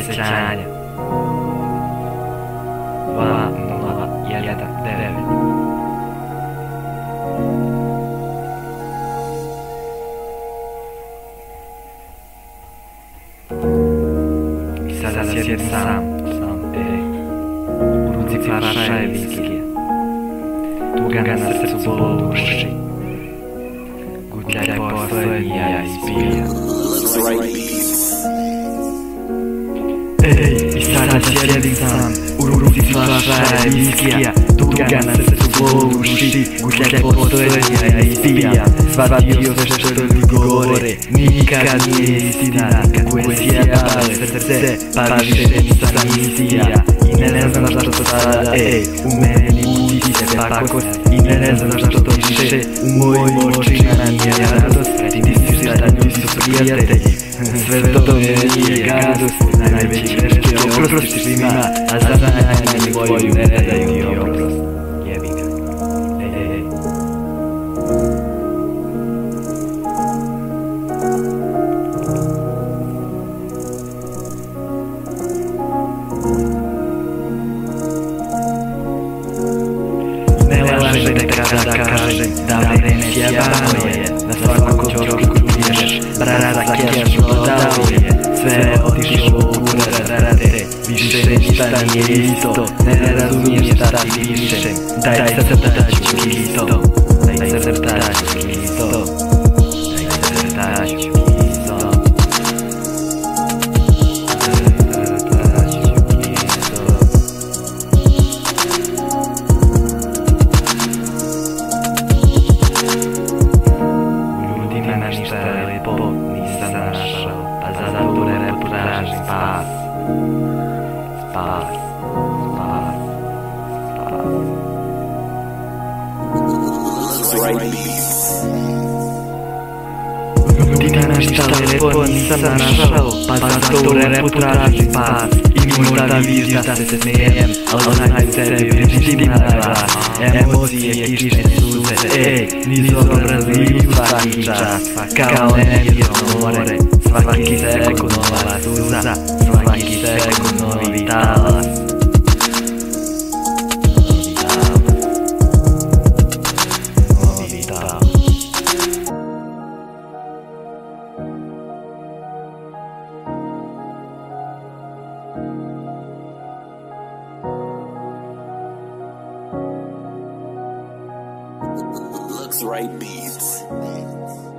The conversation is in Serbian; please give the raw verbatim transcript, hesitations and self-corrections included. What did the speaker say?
osjećanja. Dva nula jedan devet. I sada sjedim sam, sam, ej, u ruci flaša je viskija, tuga na srcu, bol u duši, gutljaj poslednji ja ispijam. Ej, i sada sjedim sam, u ruci flaša je viskija, tuga na srcu, bol u duši, gutljaj poslednji ja ispijam. Shvatio sve što ljudi govore, nikad nije istina, koje sjebale srce, pa više nisam misija. I ne znam zašto to sada, ej, u meni budi se pakost. I ne znam zašto to više, u mojim očima nije radost. Ti misliš da ljudi su prijatelji, sve to nije gadost. Najveći greške oprostiš svima, a za najmanju tvoju ne daju ti oprost. Jebi ga, ej, ej, ej. Ne lažete kada kažem da vreme sjebano je, na svakom čošku piješ, brat za kešu dodao je, sve otišlo u kurarate, više ništa nije isto, ne razumiješ šta ti pišem, daj crtaću isto, daj crtaću isto, daj crtaću isto. Ništa lepo nisam našao, pa zato lepo tražim spas. Spas, spas, spas. Ljudi ništa lepo nisam našao, pa zato lepo tražim spas. I možda vidiš da se smijem, ali znaj sebi prištim na glas. Emocije, kišne suze, ej, nisu obrazili svaki čas, kao nemirno more, svaki sekund nova suza, svaki sekund novi talas. Novi talas. Looks right beats.